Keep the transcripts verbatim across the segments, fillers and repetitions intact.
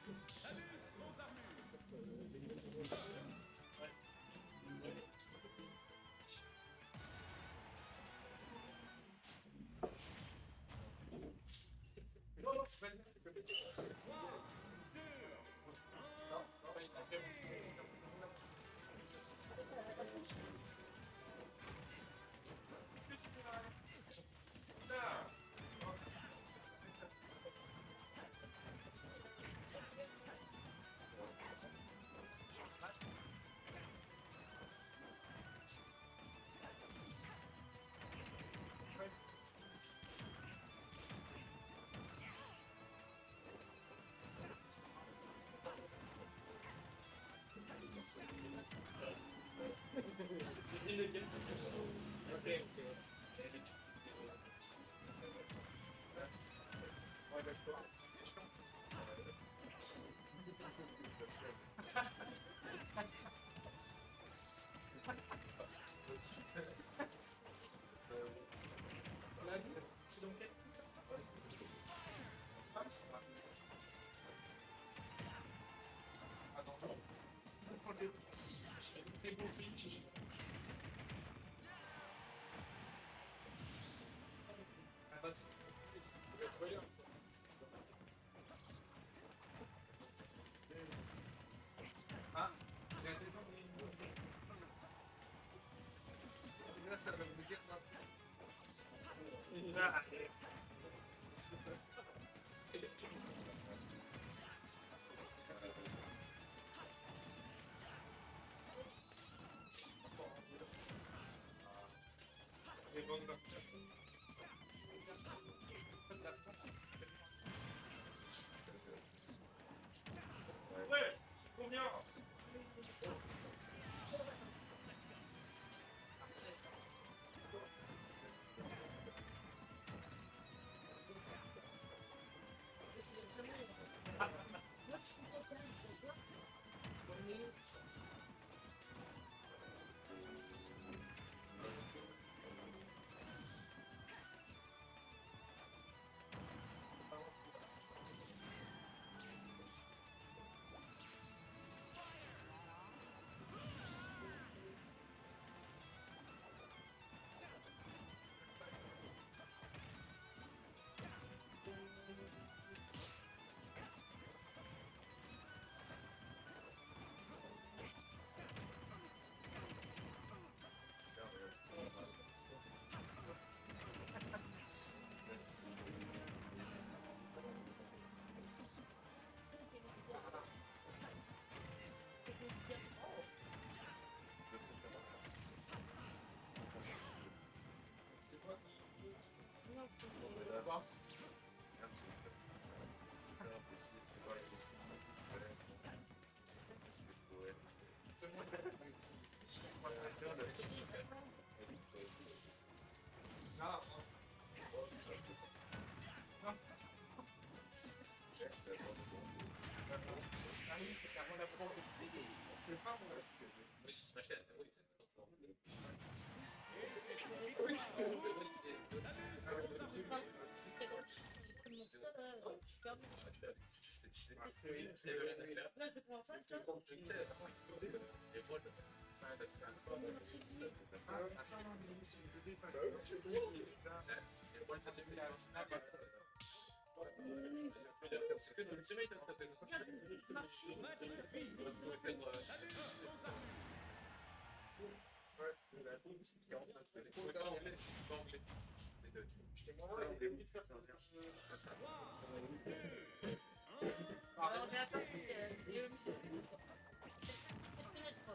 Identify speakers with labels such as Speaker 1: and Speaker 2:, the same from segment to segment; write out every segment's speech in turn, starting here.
Speaker 1: Ouais, combien? C'est que dans l'ultimate, ça fait
Speaker 2: alors j'ai appris les musiques. C'est ça qui me connaît, je crois.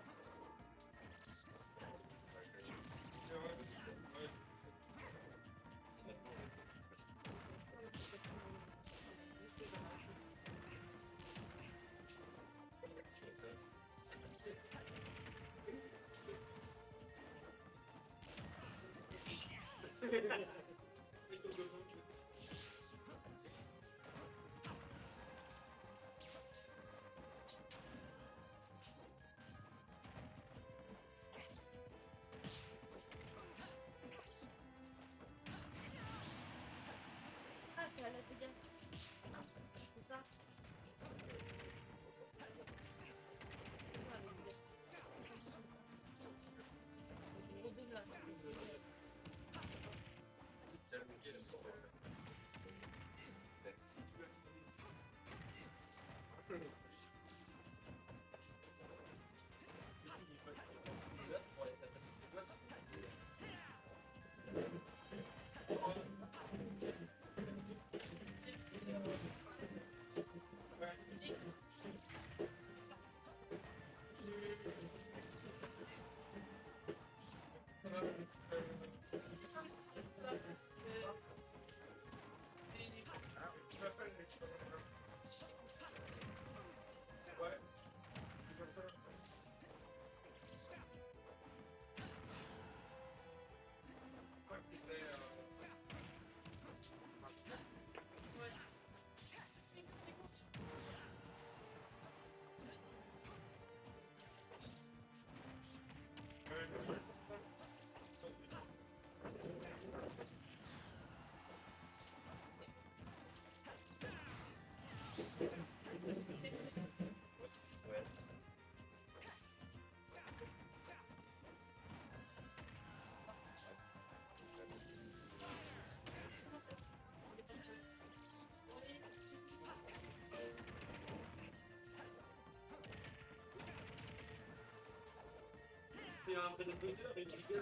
Speaker 2: Ah, c'est à la Vegas. C'est ça.
Speaker 1: Yang bener-bener religious.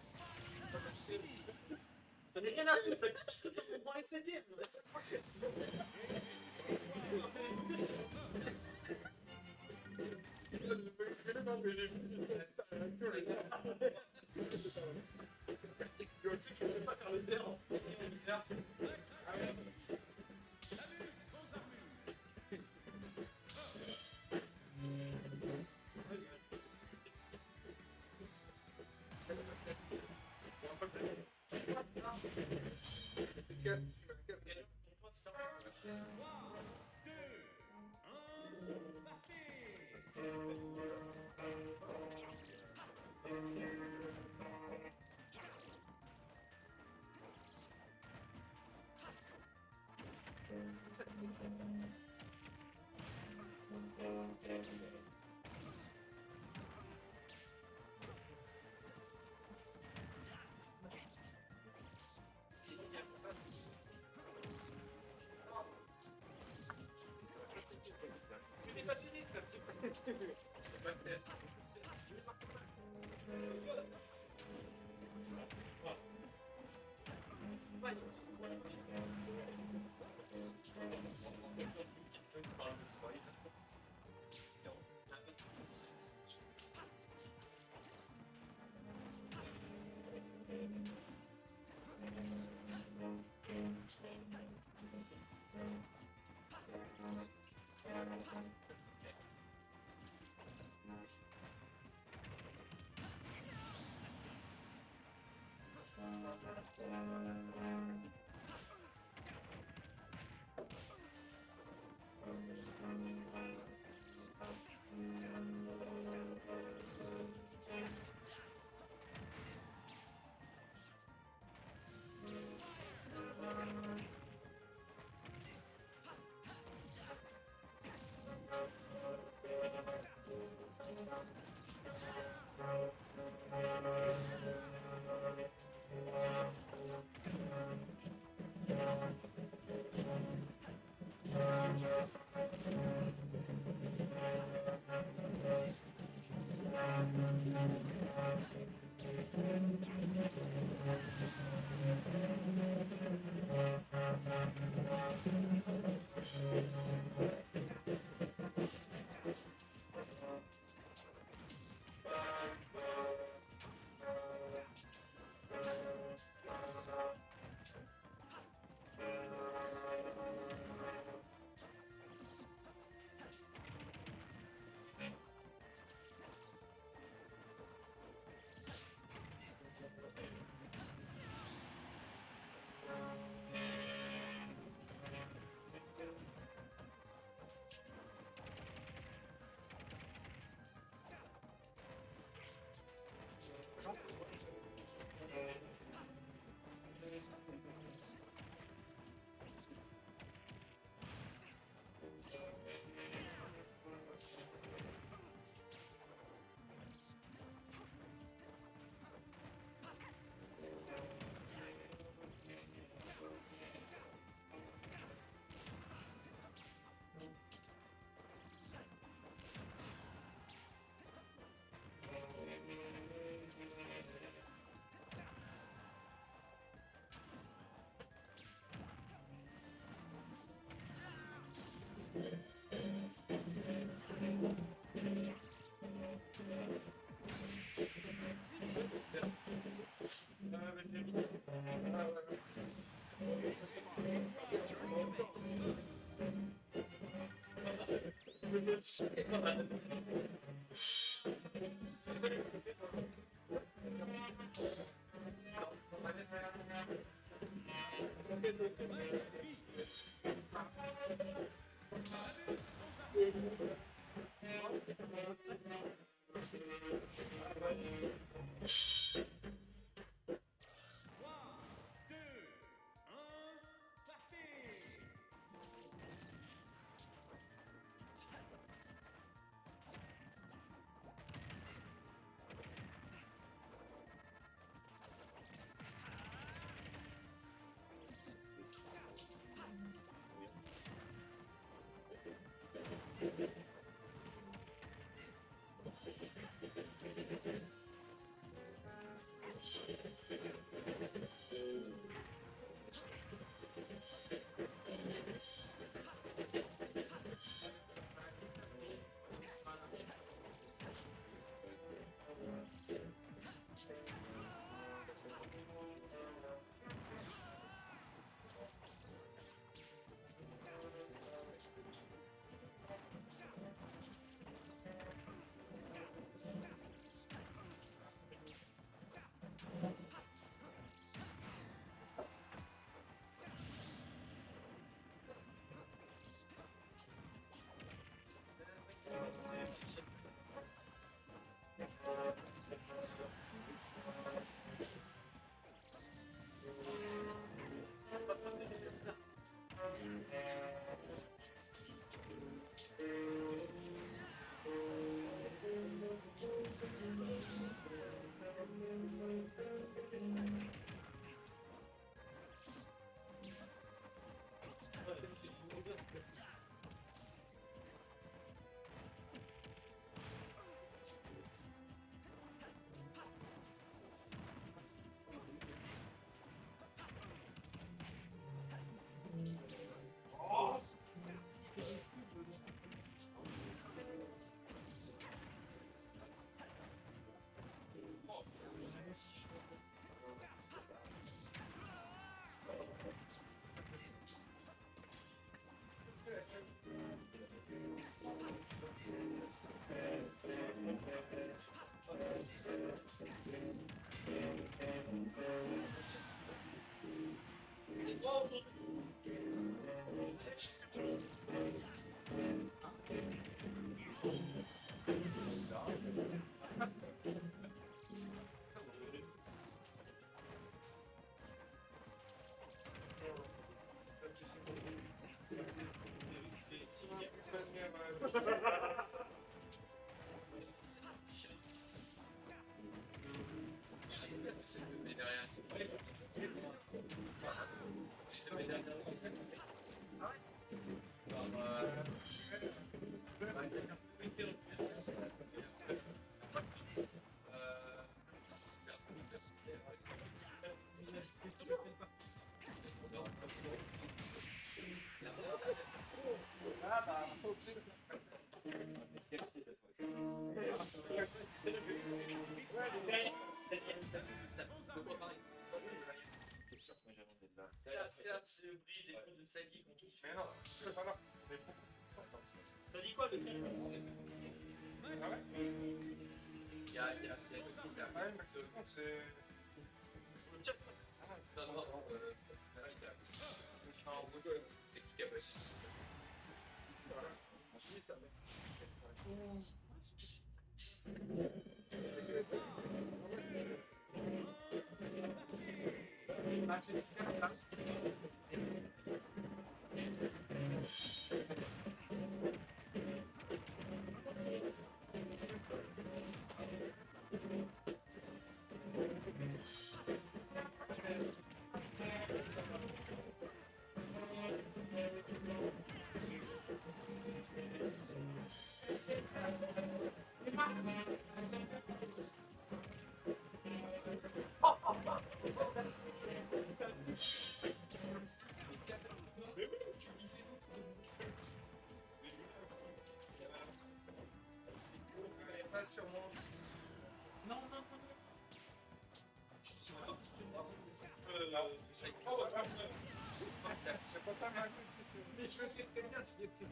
Speaker 1: Tapi kan aku buat saja. C'est le bris des coups de Sagi qu'on touche.
Speaker 3: Mais non, je sais pas là. C'est beaucoup plus simple.
Speaker 1: T'as dit quoi le film?
Speaker 3: Ah ouais?
Speaker 4: Il y a, il y a, il y a quelque chose qui a
Speaker 3: Ah ouais, mais c'est bon, c'est.
Speaker 1: Faut le check.
Speaker 4: Non, non, non, euh, c'est la réalité. En gros, c'est qui qui a passé? Voilà. Je dis ça, mais. Ah, c'est super, ça. c'est pas vraiment. C'est
Speaker 3: C'est pas ta main.
Speaker 4: mais je le sais très bien, tu étais.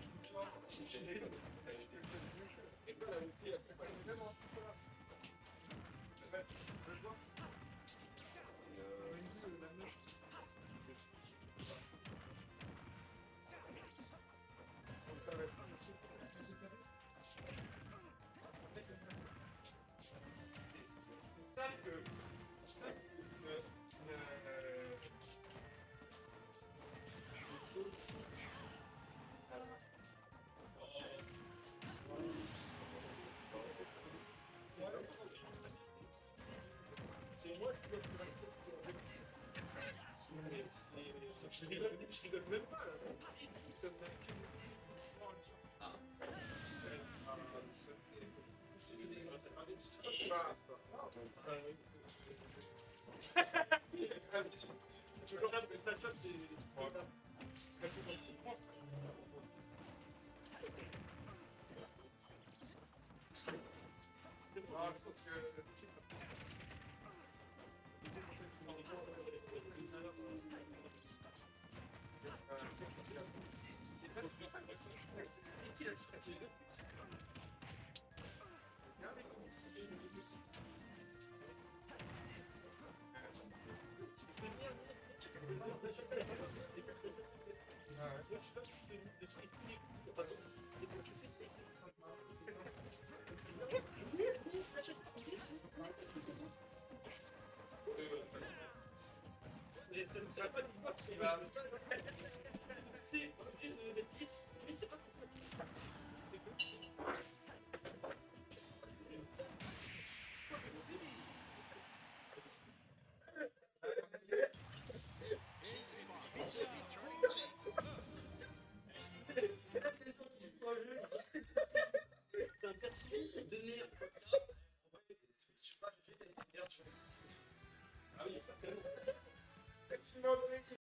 Speaker 4: Et toi, la multi, elle fait pas évidemment. C'est ça que. C'est ça que. euh, C'est moi qui dois te raconter. Je rigole, je rigole même pas là. Comme d'habitude. Ah. Tu veux rappeler ta chat, c'est pas grave. C'était pour ah, je pense que. C'est pas qui l'a scratché? Ça ne sera pas du box, c'est pas. C'est obligé de mettre dix, mais c'est pas pour ça. C'est un perso de merde. Je sais pas, j'ai été meilleur sur les. Ah oui,